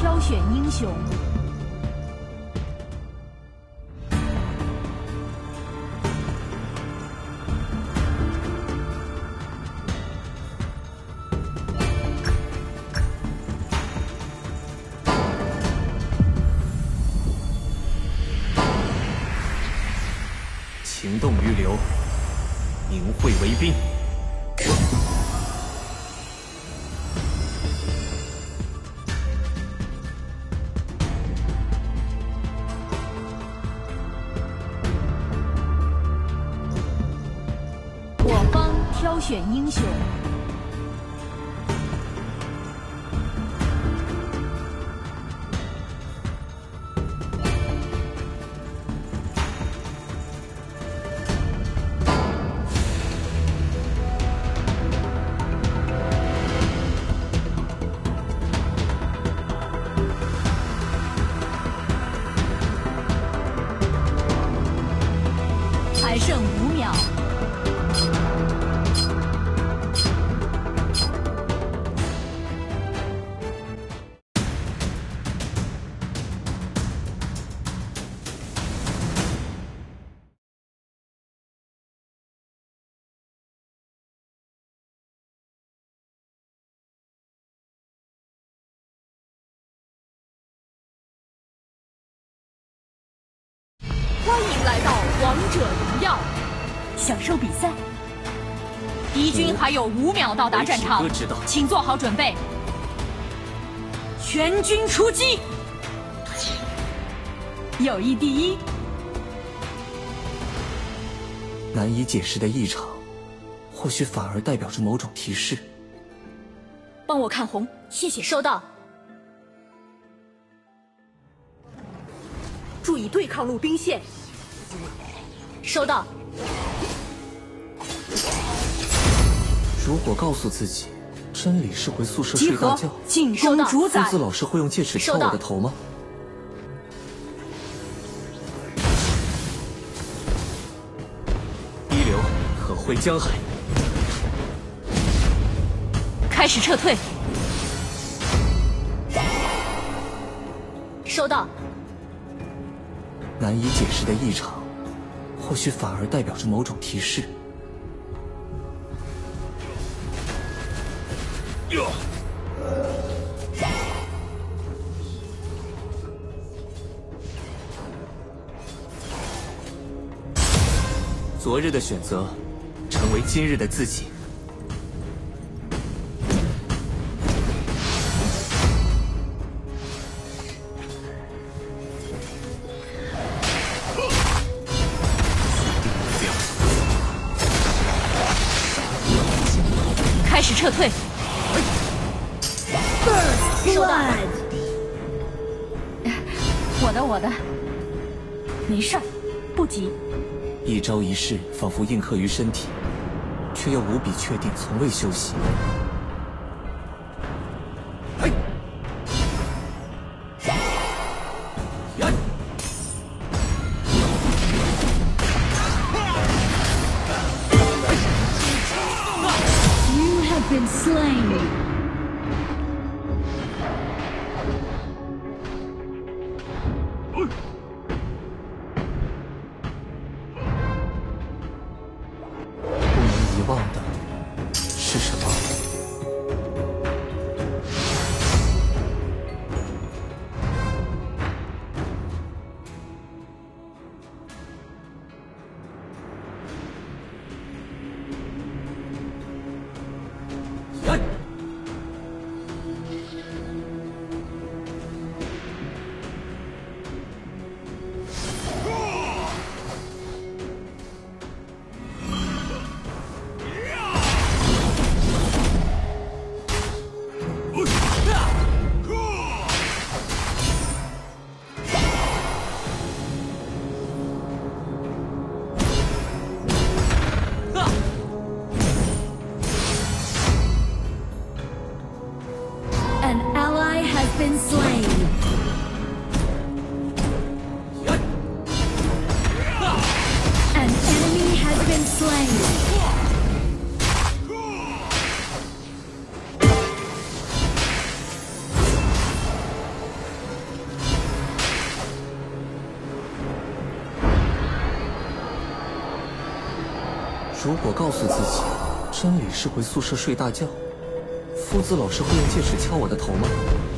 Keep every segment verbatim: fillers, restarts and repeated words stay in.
挑选英雄。 情动于流，凝汇为冰。 我方挑选英雄。 还剩五秒。 欢迎来到王者荣耀， 享受比赛。 敌军还有五秒到达战场，请做好准备。全军出击！ 友谊第一。 难以解释的异常，或许反而代表着某种提示。 帮我看红，谢谢。收到。注意对抗路兵线。收到。 如果告诉自己，真理是回宿舍睡大觉， 进攻主宰。 四字老师会用戒尺敲我的头吗？一流可会江海。 开始撤退。收到。 难以解释的异常，或许反而代表着某种提示。昨日的选择，成为今日的自己。 开始撤退。收到。 我的，我的，没事儿，不急。 一招一式仿佛印刻于身体，却又无比确定从未休息。 You have been slain. 不能遗忘的是什么？ 如果告诉自己，真理是回宿舍睡大觉，夫子老师会用戒尺敲我的头吗？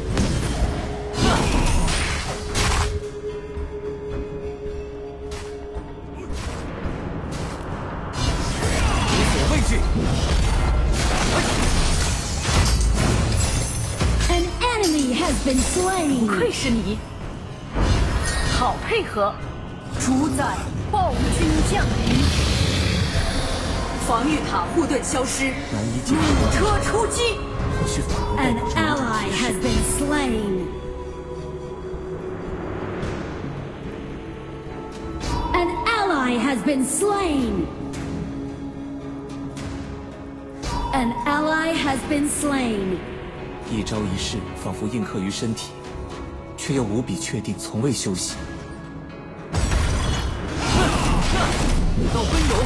无所畏惧。 An enemy has been slain. 不愧是你，好配合，主宰暴君降临。 防御塔护盾消失， 难以解弩车出击。 或许反而 An ally has been slain. An ally has been slain. An ally has been slain. 一招一式仿佛印刻于身体，却又无比确定，从未休息。 武道温柔。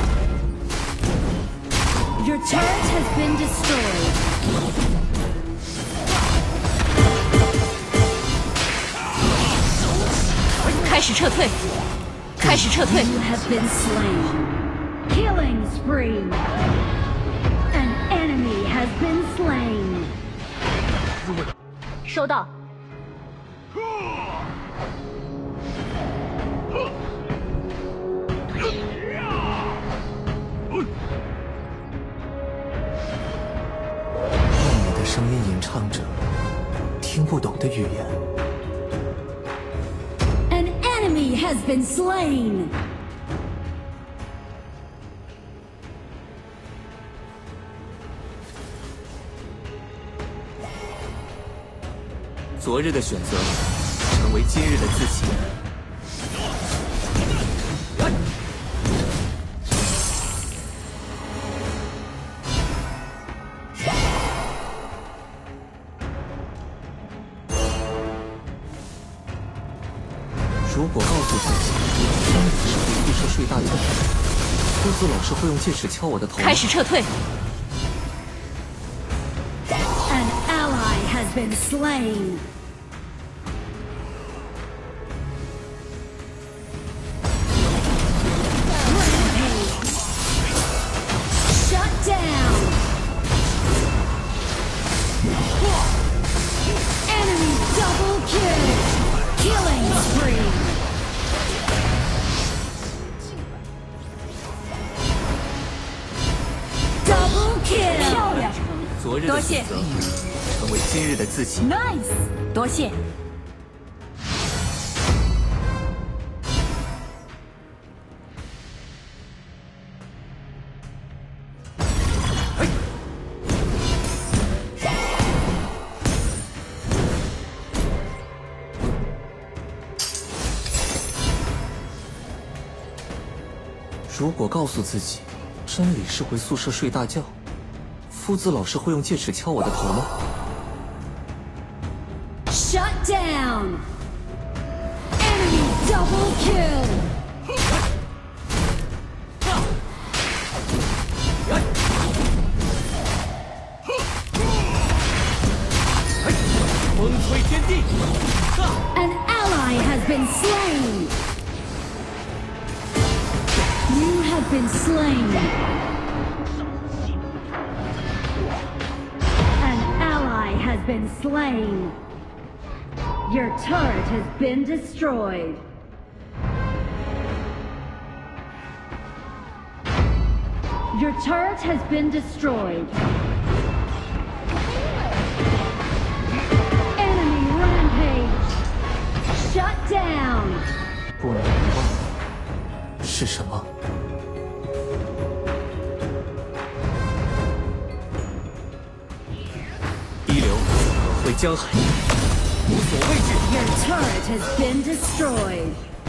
Your turret has been destroyed. 开始撤退，开始撤退。 You have been slain. Killing spree. An enemy has been slain. 收到。 声音吟唱着听不懂的语言。 An enemy has been slain. 昨日的选择，成为今日的自己。 如果告诉自己，真理是回宿舍睡大觉，夫子老师会用戒尺敲我的头。 开始撤退。 An ally has been slain. Rampage. Shut down. Enemy double kill. Killing spree. Double kill. 漂亮， 昨日的选择，成为今日的自己。 nice， 多谢。 如果告诉自己，真理是回宿舍睡大觉，夫子老师会用戒尺敲我的头吗？ Shut down. Enemy double kill. 风吹天地。 An ally has been slain. You have been slain. An ally has been slain. Your turret has been destroyed. Your turret has been destroyed. Enemy rampage. Shut down. 不能遗忘的是什么？一流会江海，无所畏惧。 Your turret has been destroyed.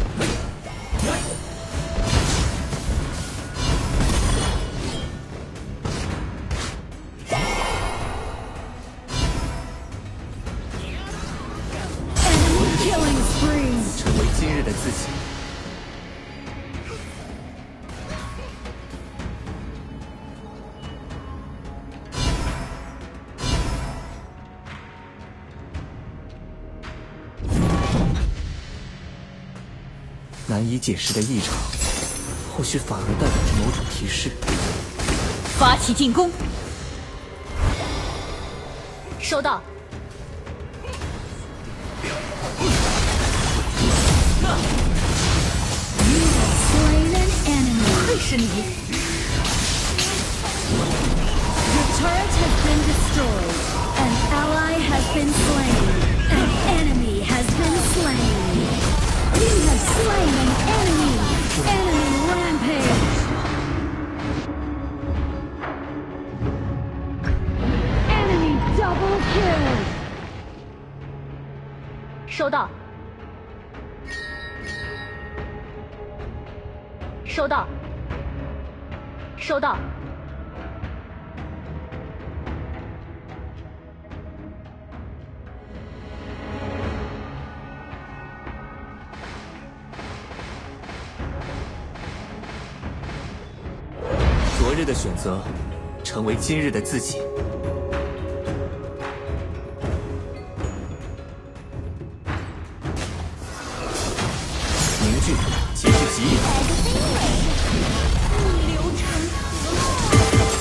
Enemy killing spree. 成为今日的自己。难以解释的异常，或许反而代表着某种提示。 发起进攻。 收到。 Slain an enemy. 会是你。 Your turret has been destroyed. An ally has been slain. An enemy has been slain. You have slain an enemy. Enemy rampage. Enemy double kill. 收到。收到。收到。 昨日的选择，成为今日的自己。凝聚，即是给予。 逆流成河。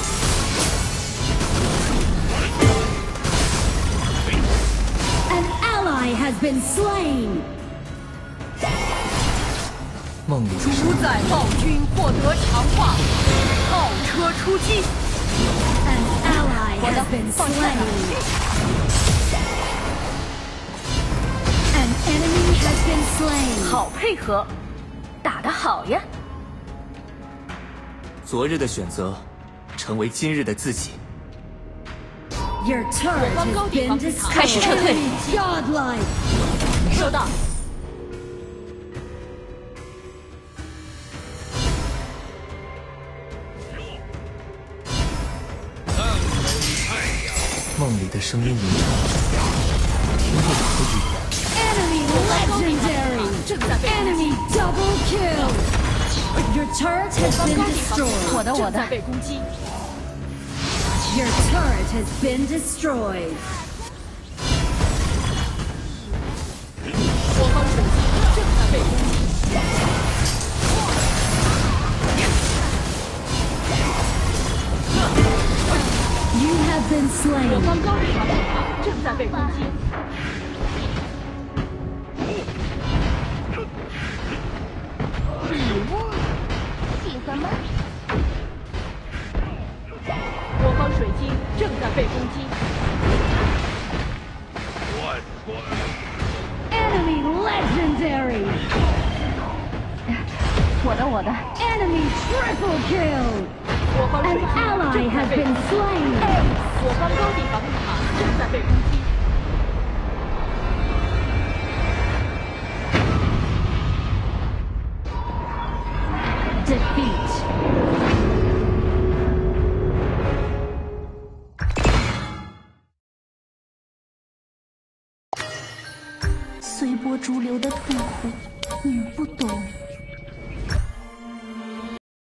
An ally has been slain. 梦里主宰暴君获得强化，炮车出击。 An ally has been slain. An enemy has been slain. 好配合， 打得好呀！ 昨日的选择，成为今日的自己。 Your turret has been destroyed. 开始撤退。 Godlike. 收到。 梦里的声音吟唱，听不懂的语言。 Enemy legendary. Enemy double kill. Your turret has been destroyed. 我的我的。 被攻击。 Your turret has been destroyed. 我方水晶正在被攻击。 You have been 我 slain. 方高地防御塔正在被攻击。 礼物，喜欢吗？ 我方水晶正在被攻击。 Enemy legendary. 我的我的。 Enemy triple kill. 我方水 An 晶 ally 正在 has 被 been 攻击。 slain. 我方高地防御塔正在被攻击。 Defeat. 随波逐流的痛苦，你不懂。